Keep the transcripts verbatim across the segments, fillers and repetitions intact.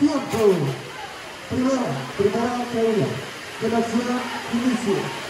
tiempo. Primera, primera caída. Que la acción inicie.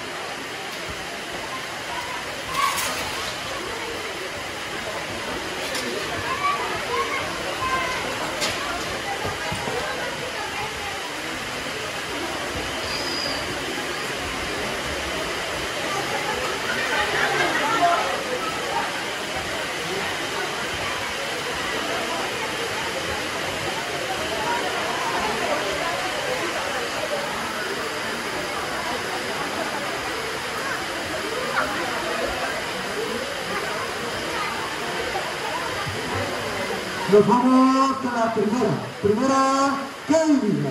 Nos vamos a la primera, primera caída.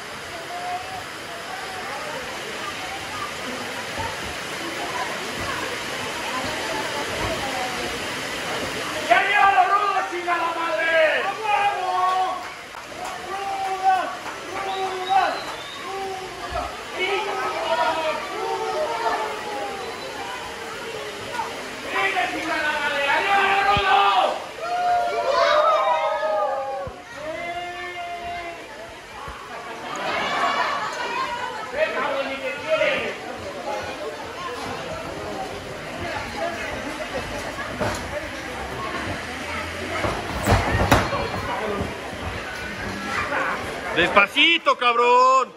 ¡Despacito, cabrón!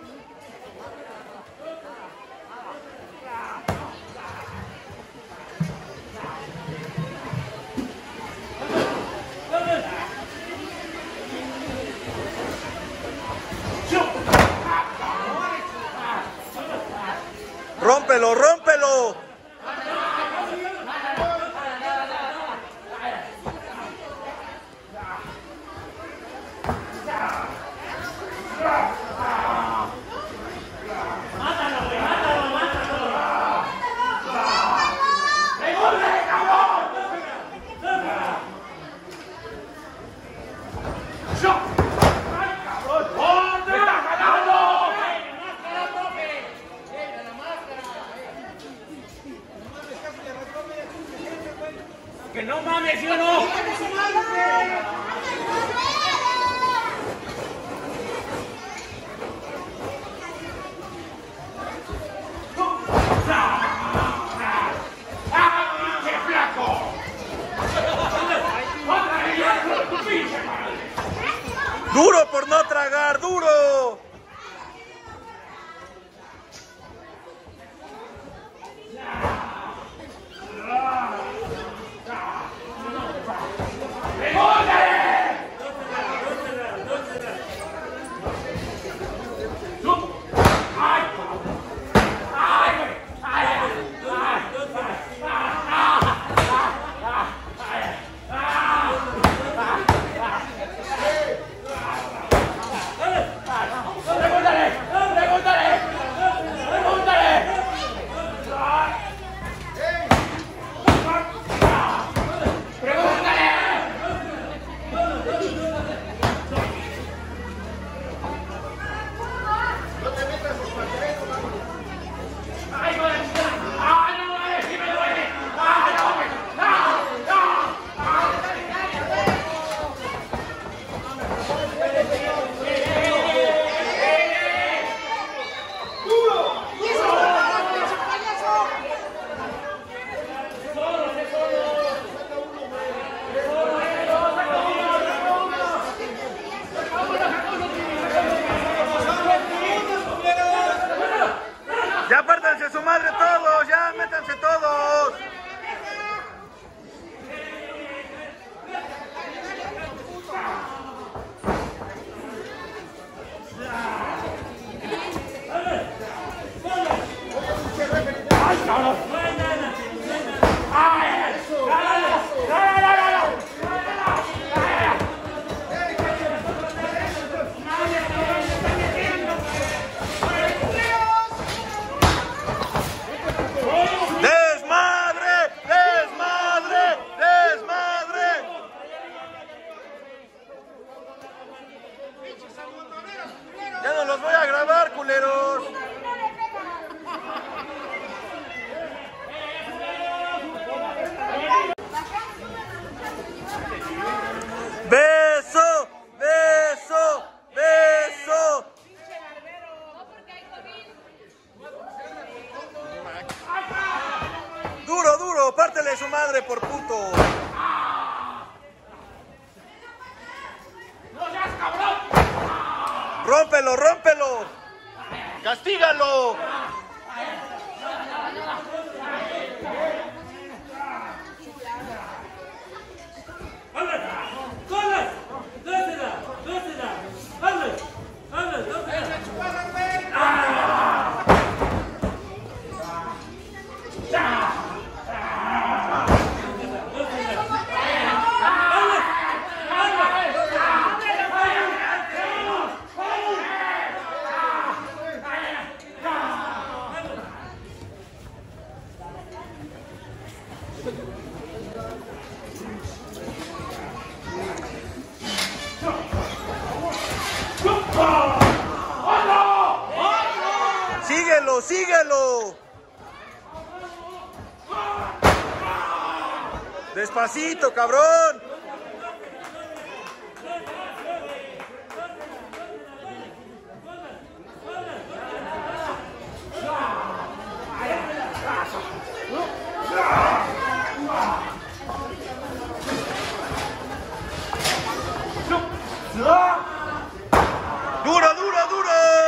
¡Rómpelo, rómpelo! ¡Que no mames, ¿sí o no? ¡Duro por no tragar, duro! ¡Ya pártanse su madre todos! ¡Ya métanse todos! ¡Ay, cabrón! ¡Ay! ¡Desmadre! ¡Desmadre! ¡Desmadre! ¡Ya no los voy a grabar, culeros! Pártelo, pártele su madre por puto. ¡No seas cabrón! Rómpelo, rómpelo. Castígalo. Síguelo, síguelo. Despacito, cabrón. Duro, duro, duro.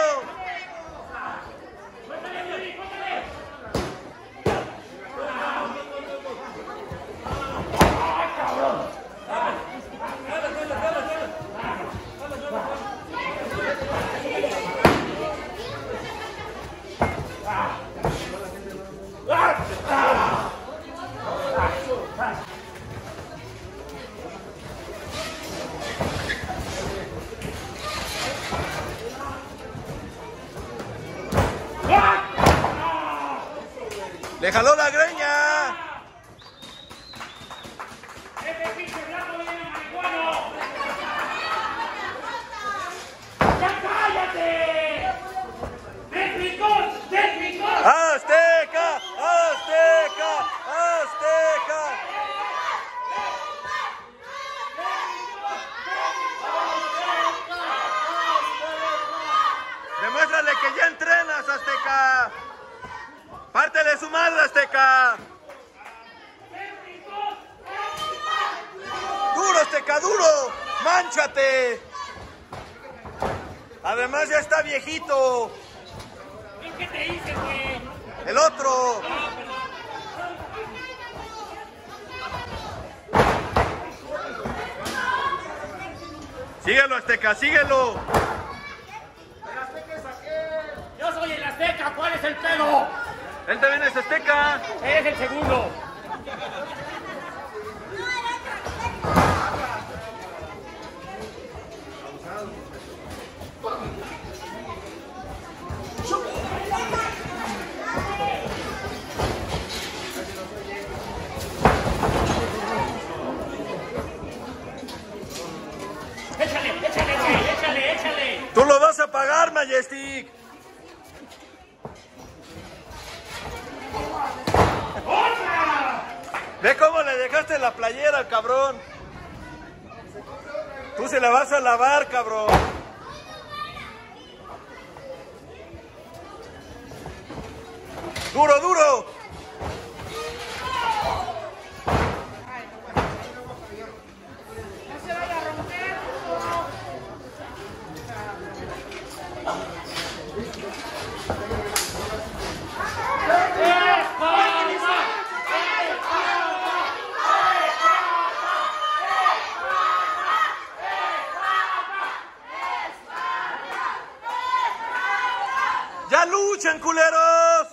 ¡Le jaló la greña! ¡Ese pinche blanco viene marihuano! ¡Ya cállate! ¡Técnicos! ¡Técnicos! ¡Azteca! ¡Azteca! ¡Azteca! Demuéstrale que ya entrenas, Azteca. ¡Pártele su madre, Azteca! ¡Duro, Azteca, duro! ¡Mánchate! Además ya está viejito. ¿Qué te hice, güey? El otro. Síguelo, Azteca, síguelo. Yo soy el Azteca, ¿cuál es el pedo? Él también es Azteca. Eres el segundo. Échale, échale, güey, échale, échale. Tú lo vas a pagar, Majestic. Ve cómo le dejaste la playera al cabrón. Tú se la vas a lavar, cabrón. Duro, duro. ¡Ya luchan, culeros!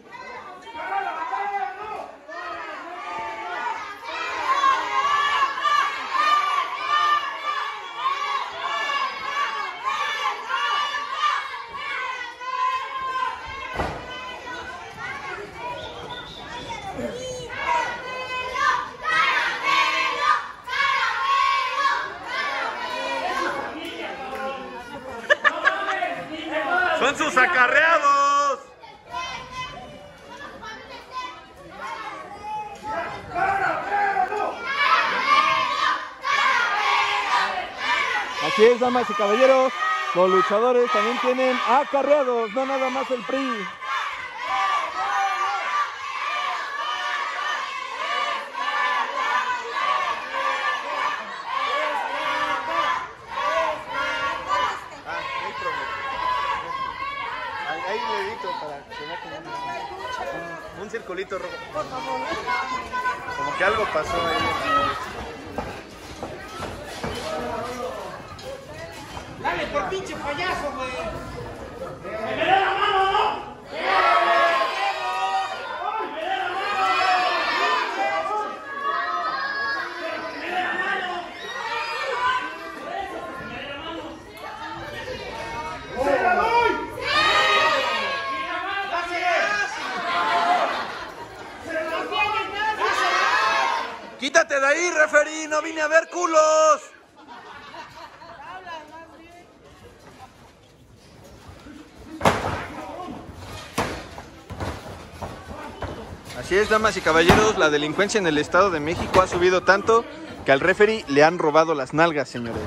¡Son sus acarreados! Así es, damas y caballeros, los luchadores también tienen acarreados, no nada más el P R I. monito rojo. Por favor. Como que algo pasó ahí. Dale por pinche payaso, güey. ¡Me dé la mano, no! ¡Quítate de ahí, referí! ¡No vine a ver culos! Así es, damas y caballeros, la delincuencia en el Estado de México ha subido tanto que al referí le han robado las nalgas, señores.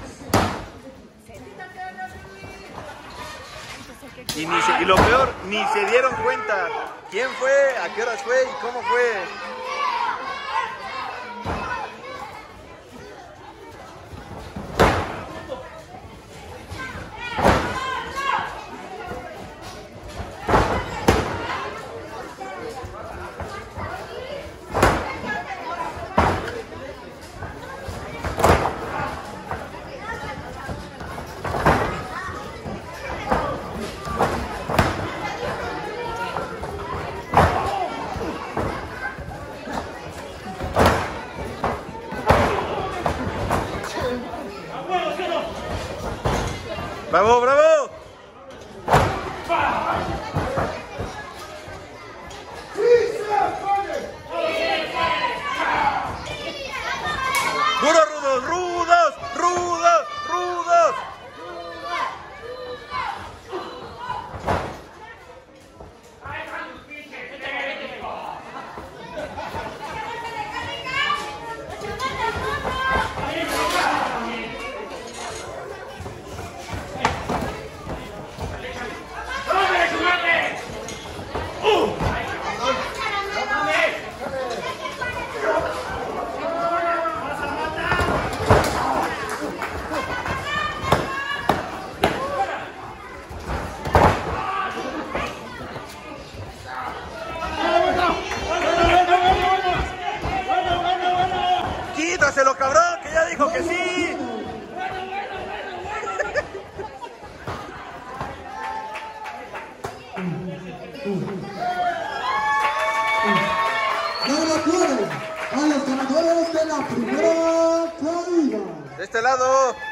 Y, ni se, y lo peor, ni se dieron cuenta quién fue, a qué horas fue y cómo fue. ¡Bravo, bravo! ¡Duros, rudos, rudos, rudos, rudos! ¡Quítaselo, cabrón! ¡Que ya dijo que sí! Dar aplausos a los ganadores de la primera caída. De este lado.